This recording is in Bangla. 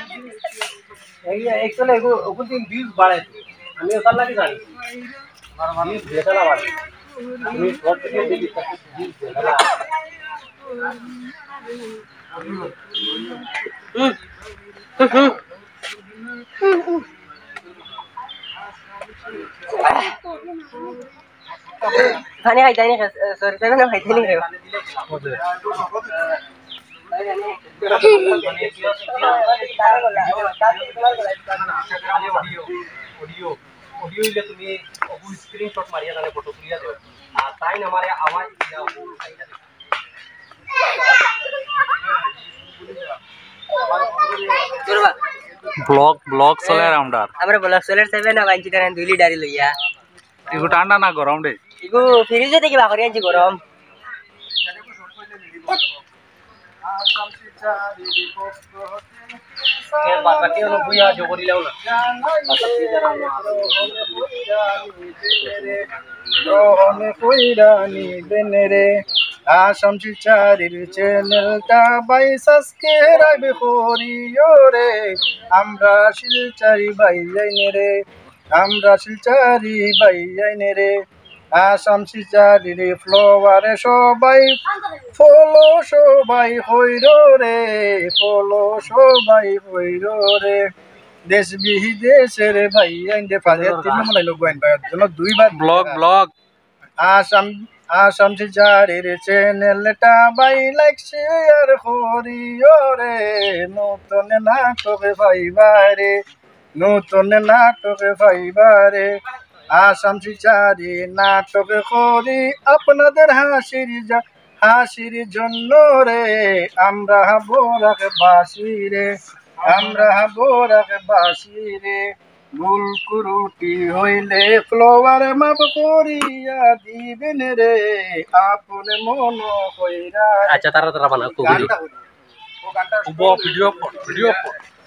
एक्चुअली ओकुन दिन व्यूज बाढ़े আমি ওখান লাগি জানি আমার মানে বেতালা বাড়ে আমি সব থেকে দেখি ভিউজ বেতালা खाने खाइता नहीं सॉरी सेवन खाइता नहीं रे ऑडियो ऑडियो ले तुम्ही स्क्रीनशॉट मारिया ना फोटो क्लियर दे ताई न हमारे आवाज दिया वो ব্লগ ব্লগ চলে রাউন্ডার আমরা ব্লগ চলে 7 না বাইজি টান 2 লিটার লইয়া ইগো ঠান্ডা না গরম রে ইগো ফ্রিজে থেকে বাকরি আনছি গরম के बाकी उन बुया जो करी लाओ ना रोहन कोइरानी बेनेरे आसाम शिलचारिर चैनलटा बाई साबस्क्राइब करियो रे আমরা শিলচারি ভাই আইনে রে আমরা শিলচারি ভাই আইনে রে আসাম শিলচারির ফ্লোয়ারে সবাই ফলো সবাই হইর রে ফলো সবাই হইর রে দেশ বিদেশের ভাই আইনে ফাজে তিন মনে লোক আইন ভাই জন্য দুইবার ব্লগ ব্লগ আসাম আসাম শিলচারির চ্যানেলটা বাই লাইক শেয়ার করিও রে নতুন নাটক ভাইবারে নতুন নাটক ভাইবারে আসাম শিলচারি নাটক করি আপনাদের হাসির জন্য রে আমরা বোরাক বাসি রে আমরা বোরাক বাসি রে ভুল কুরুটি হইলে ফ্লোয়ার মাপ করিয়া দিবেন রে আপন মন হইরা अच्छा तारा तारा बना को গানটা হইলো ও গানটা ভিডিও